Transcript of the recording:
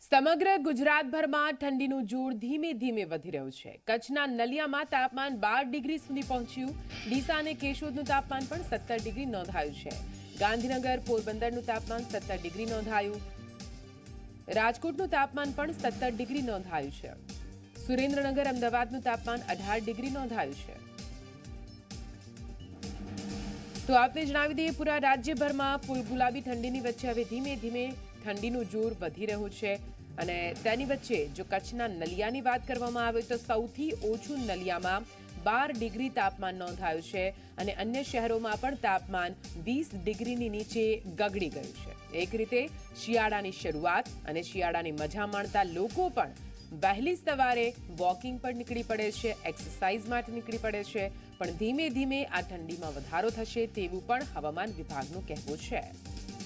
સમગ્ર ગુજરાતભરમાં ઠંડીનું જોર ધીમે ધીમે વધી રહ્યું છે। કચ્છના નલિયામાં તાપમાન 12 ડિગ્રી સુધી પહોંચ્યું। ડીસા અને કેશોદનું તાપમાન પણ 17 ડિગ્રી નોંધાયું છે। ગાંધીનગર પોરબંદરનું તાપમાન 17 ડિગ્રી નોંધાયું। રાજકોટનું તાપમાન પણ 17 ડિગ્રી નોંધાયું છે। સુરેન્દ્રનગર અમદાવાદનું તાપમાન 18 ડિગ્રી નોંધાયું છે। તો આપને જણાવી દઈએ, પૂરા રાજ્યભરમાં ફૂલ ગુલાબી ઠંડીની વચ્ચે હવે ધીમે ધીમે ઠંડીનું જોર વધી રહ્યું છે। અને તેની વચ્ચે જો કચ્છના નલિયાની વાત કરવામાં આવે તો સૌથી ઓછું નલિયામાં 12 ડિગ્રી તાપમાન નોંધાયું છે અને અન્ય શહેરોમાં પણ તાપમાન 20 ડિગ્રીની નીચે ગગડી ગયું છે। એક રીતે શિયાળાની શરૂઆત અને શિયાળાની મજા માણતા લોકો પણ વહેલી સવારે વોકિંગ પર નીકળી પડે છે, એક્સરસાઇઝ માટે નીકળી પડે છે। પણ ધીમે ધીમે આ ઠંડીમાં વધારો થશે તેવું પણ હવામાન વિભાગનું કહેવું છે।